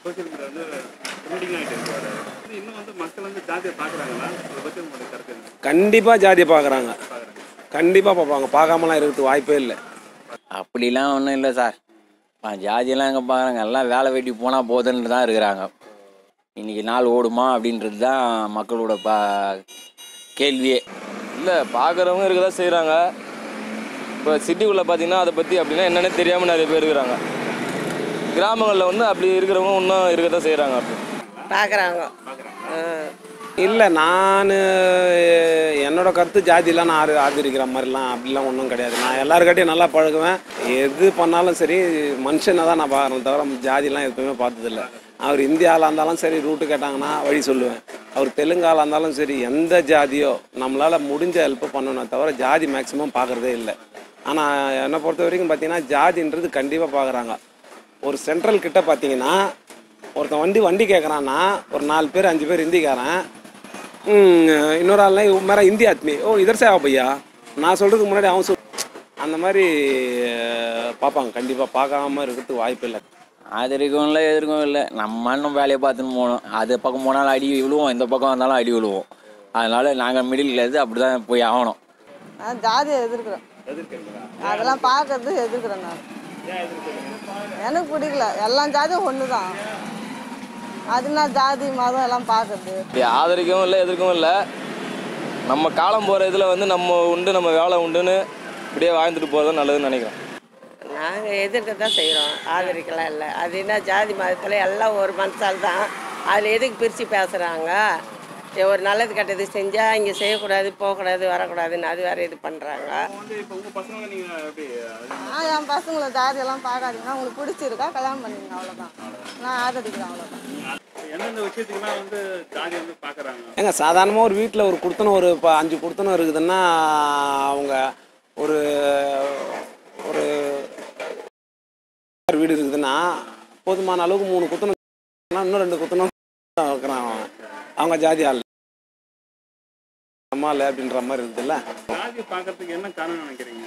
Social media வந்து trending ஆகிட்டு இருக்காரு. இன்னும் வந்து மக்கள் வந்து ஜாதியை பார்க்குறாங்களா? அதை பற்றி உங்களுடைய கருத்து என்ன? கண்டிப்பாக ஜாதியை பார்க்குறாங்க, கண்டிப்பாக பார்ப்பாங்க. பார்க்காமலாம் இருக்கிறதுக்கு வாய்ப்பே இல்லை. அப்படிலாம் ஒன்றும் இல்லை சார். ஜாதியெல்லாம் எங்கே பார்க்குறாங்க, எல்லாம் வேலை வெட்டி போனால் போதுன்னு தான் இருக்கிறாங்க. இன்றைக்கி நாள் ஓடுமா அப்படின்றது தான் மக்களோட கேள்வியே. இல்லை, பார்க்குறவங்க இருக்க தான் செய்கிறாங்க. இப்போ சிட்டிக்குள்ளே பார்த்தீங்கன்னா அதை பற்றி அப்படின்னா என்னென்ன தெரியாமல் நிறைய பேர் இருக்கிறாங்க. கிராமங்களில் வந்து அப்படி இருக்கிறவங்க இன்னும் இருக்க தான் செய்கிறாங்க. அப்படி பார்க்குறாங்க. இல்லை, நான் என்னோட கருத்து ஜாதியெலாம் நான் ஆதரிக்கிற மாதிரிலாம் அப்படிலாம் ஒன்றும் கிடையாது. நான் எல்லாருக்கிட்டையும் நல்லா பழகுவேன். எது பண்ணாலும் சரி மனுஷனை தான் நான் பார்க்குறேன் தவிர ஜாதியெலாம் எப்பவுமே பார்த்ததில்லை. அவர் இந்தியாவில் இருந்தாலும் சரி ரூட்டு கேட்டாங்கன்னா வழி சொல்லுவேன். அவர் தெலுங்காவில் இருந்தாலும் சரி எந்த ஜாதியோ நம்மளால் முடிஞ்ச ஹெல்ப் பண்ணணும் தவிர ஜாதி மேக்ஸிமம் பார்க்குறதே இல்லை. ஆனால் என்னை பொறுத்த வரைக்கும் பார்த்தீங்கன்னா ஜாதின்றது கண்டிப்பாக பார்க்குறாங்க. ஒரு சென்ட்ரல் கிட்ட பார்த்தீங்கன்னா ஒருத்தன் வண்டி கேட்குறான்னா ஒரு 4 பேர் 5 பேர் ஹிந்திக்காரன், இன்னொரு ஆள்லாம் மேலே ஹிந்தி ஆத்மி, ஓ இதர் சேவா பையா நான் சொல்கிறதுக்கு முன்னாடி அவன் அந்த மாதிரி பார்ப்பாங்க. கண்டிப்பாக பார்க்காம இருக்கிறதுக்கு வாய்ப்பு இல்லை. ஆதரிக்கவும் இல்லை, எதிர்க்கவும் இல்லை. நம்ம இன்னும் வேலையை பார்த்துன்னு போகணும். அது பக்கம் போனாலும் அடி விழுவோம், இந்த பக்கம் வந்தாலும் அடி விழுவோம். அதனால் நாங்கள் மிடில் கிளாஸ் அப்படி தான் போய் ஆகணும். ஜாதியை எதிர்க்கிறோம். அதெல்லாம் பார்க்கறது எதிர்க்கிறேன் நான். எனக்கு பிடிக்கல. எல்லா ஜாதியும் ஒன்று தான். அதுனா ஜாதி மதம் எல்லாம் பார்க்கறது. ஆதரிக்கவும் இல்லை, எதிர்க்கவும் இல்லை. நம்ம காலம் போகிற இதில் வந்து நம்ம உண்டு, நம்ம வேலை உண்டுன்னு இப்படியே வாழ்ந்துட்டு போகிறது நல்லதுன்னு நினைக்கிறேன். நாங்கள் எதிர்க்க தான் செய்கிறோம், ஆதரிக்கலாம் இல்லை. அது என்ன ஜாதி மதத்தில் எல்லாம் ஒரு மனசால் தான். அதில் எதுக்கு பிரித்து பேசுகிறாங்க? ஒரு நல்லது கெட்டது செஞ்சால் இங்கே செய்யக்கூடாது, போகக்கூடாது, வரக்கூடாதுன்னு அது வேறு இது பண்ணுறாங்க. என் பசங்களை ஜாதியெல்லாம் பார்க்காதீங்கன்னா உங்களுக்கு பிடிச்சிருக்கா கல்யாணம் பண்ணிங்க, அவ்வளோதான். நான் ஆதரிக்கிறேன், அவ்வளோதான். ஏங்க சாதாரணமாக ஒரு வீட்டில் ஒரு குடுத்தனம் ஒரு 5 குடுத்தனம் இருக்குதுன்னா அவங்க ஒரு ஒரு வீடு இருக்குதுன்னா போதுமான அளவுக்கு 3 குத்தனம் இன்னும் 2 குத்தனம் வைக்கிறான் அவங்க ஜாதி ஆள் அம்மால அப்படின்ற மாதிரி இருக்குதுல்ல. ஜாதி பார்க்கறதுக்கு என்ன காரணம் நினைக்கிறீங்க?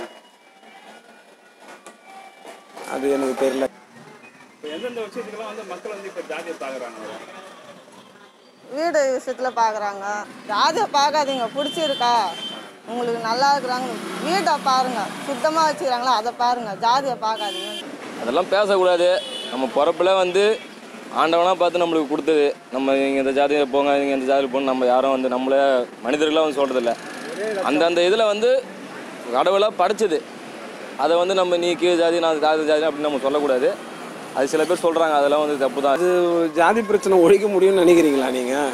அது எனக்கு தெரியல. எந்தெந்த விஷயத்துக்கெல்லாம் வந்து மக்கள் வந்து இப்போ ஜாதியை பார்க்குறாங்க? வீடு விஷயத்தில் பார்க்குறாங்க. ஜாதியை பார்க்காதீங்க, பிடிச்சிருக்கா உங்களுக்கு நல்லா இருக்கிறாங்க வீட்டை பாருங்கள், சுத்தமாக வச்சுக்கிறாங்களா அதை பாருங்கள், ஜாதியை பார்க்காதீங்க. அதெல்லாம் பேசக்கூடாது. நம்ம பிறப்பில் வந்து ஆண்டவனாக பார்த்து நம்மளுக்கு கொடுத்தது. நம்ம நீங்கள் இந்த ஜாதியில் போங்க, நீங்கள் இந்த ஜாதியில் போகணும் நம்ம யாரும் வந்து நம்மளே மனிதர்களாக வந்து சொல்கிறதில்ல. அந்த இதில் வந்து கடவுளாக படைச்சது. அதை வந்து நம்ம நீ கீழ் ஜாதி நான் ஜாதி ஜாதி அப்படின்னு நம்ம சொல்லக்கூடாது. அது சில பேர் சொல்கிறாங்க, அதெல்லாம் வந்து தப்பு தான். அது ஜாதி பிரச்சனை ஒழிக்க முடியும்னு நினைக்கிறீங்களா நீங்கள்?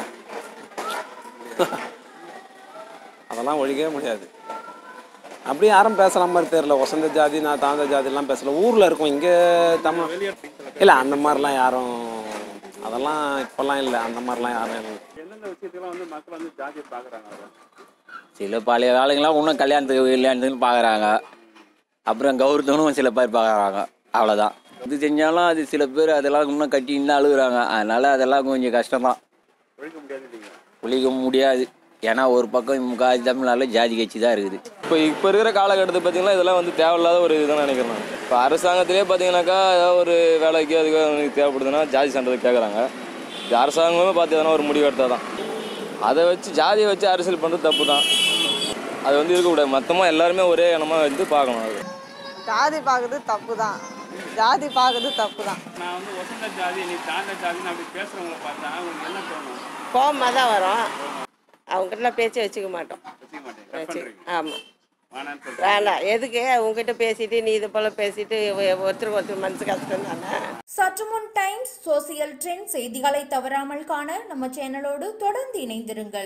அதெல்லாம் ஒழிக்கவே முடியாது. அப்படி யாரும் பேசுகிற மாதிரி தெரியல. வசந்த ஜாதி நான் தாழ்ந்த ஜாதிலாம் பேசல. ஊரில் இருக்கோம் இங்கே தமிழ் இல்லை, அந்த மாதிரிலாம் யாரும் அதெல்லாம் இப்போல்லாம் இல்லை. அந்த மாதிரிலாம் யாரும் இல்லை. எந்தெந்த விஷயத்துக்கெல்லாம் வந்து மக்கள் வந்து ஜாதியை பார்க்குறாங்க? சில பழைய ஆளுங்களாம் இன்னும் கல்யாணத்துக்கு பார்க்குறாங்க. அப்புறம் கௌரவனும் சில பேர் பார்க்குறாங்க, அவ்வளோதான். இது செஞ்சாலும் அது சில பேர் அதெல்லாம் இன்னும் கட்டின்னு தான் அழுகுறாங்க. அதனால் அதெல்லாம் கொஞ்சம் கஷ்டம்தான், ஒழிக்க முடியாது. ஏன்னா ஒரு பக்கம் தமிழ்நாட்டில் ஜாதி கட்சி தான் இருக்குது. இப்போ இருக்கிற காலகட்டத்தை பார்த்தீங்கன்னா இதெல்லாம் வந்து தேவையில்லாத ஒரு இதுதான் நினைக்கிறேன். இப்போ அரசாங்கத்திலே பார்த்தீங்கன்னாக்கா ஏதாவது ஒரு வேலைக்கு அதுக்கு தேவைப்படுதுன்னா ஜாதி சான்றிதழ் கேட்குறாங்க. இது அரசாங்கமே பார்த்து எதனா ஒரு முடிவு எடுத்தால் தான். அதை வச்சு ஜாதியை வச்சு அரசியல் பண்ணுறது தப்பு தான். அது வந்து இருக்கக்கூடாது. மொத்தமாக எல்லாருமே ஒரே எண்ணமாக வந்து பார்க்கணும். அது ஜாதி பார்க்குறது தப்பு தான். ஜாதி பார்க்குறது தப்பு தான். நான் வந்து வசந்த ஜாதி நீ தாழ்ந்த ஜாதின்னு அப்படி பேசுகிறவங்கள பார்த்தா உங்களுக்கு என்ன தோணும்? கோபமாக தான் வரும். அவங்ககிட்டலாம் பேச்சு வச்சுக்க மாட்டோம். ஆமாம், வேண்டாம். எதுக்கு உங்ககிட்ட பேசிட்டு நீ இது போல் பேசிட்டு ஒருத்தருக்கு மனசு கஷ்டம் தானே. சற்றுமுன் டைம்ஸ் சோசியல் ட்ரெண்ட் செய்திகளை தவறாமல் காண நம்ம சேனலோடு தொடர்ந்து இணைந்திருங்கள்.